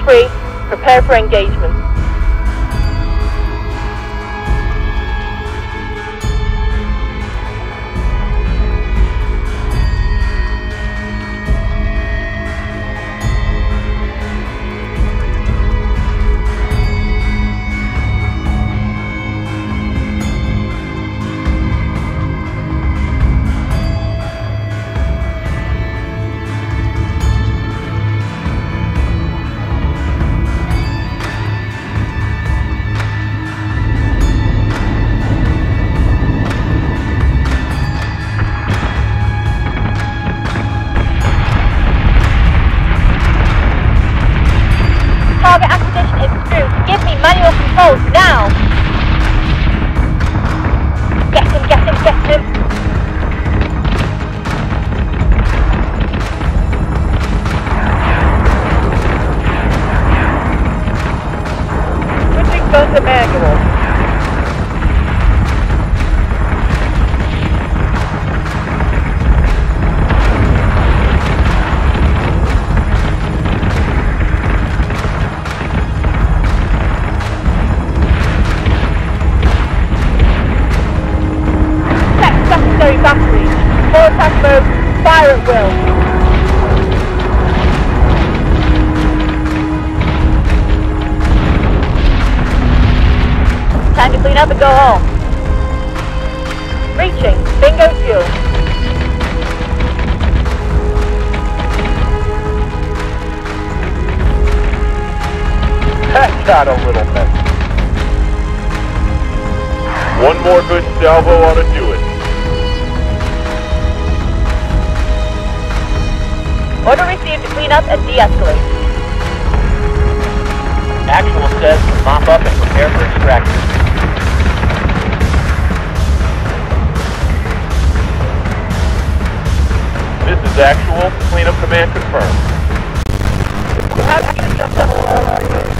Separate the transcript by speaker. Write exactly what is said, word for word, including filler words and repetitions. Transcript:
Speaker 1: free. Prepare for engagement.
Speaker 2: Target acquisition is through. Give me manual controls now! Get him, get him, get him!
Speaker 1: Switching guns to manual. Battery. Full attack mode. Fire at will. Time to clean up and go home. Reaching. Bingo fuel.
Speaker 3: That got a little messy. One more good salvo ought to do it.
Speaker 1: Order received to clean up and de-escalate.
Speaker 4: Actual says to mop up and prepare for extraction.
Speaker 3: This is Actual. Cleanup command confirmed.
Speaker 1: Have action just